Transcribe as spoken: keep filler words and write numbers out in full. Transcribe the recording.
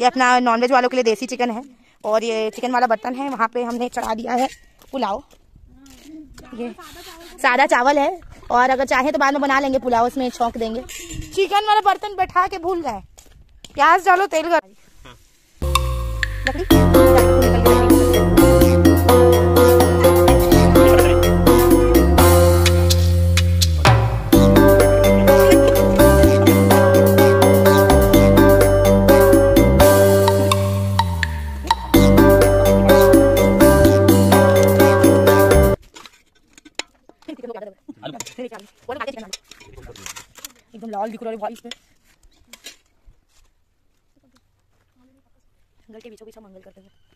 ये अपना नॉनवेज वालों के लिए देसी चिकन है और ये चिकन वाला बर्तन है। वहाँ पे हमने चढ़ा दिया है पुलाव। ये सादा चावल है और अगर चाहे तो बाद में बना लेंगे पुलाव, उसमें छौंक देंगे। चिकन वाला बर्तन बैठा के भूल गए। प्याज डालो, तेल गरम। एकदम लाल दिख रहा है भाई इसमें। मंगल के बीचों बीच मंगल करते हैं।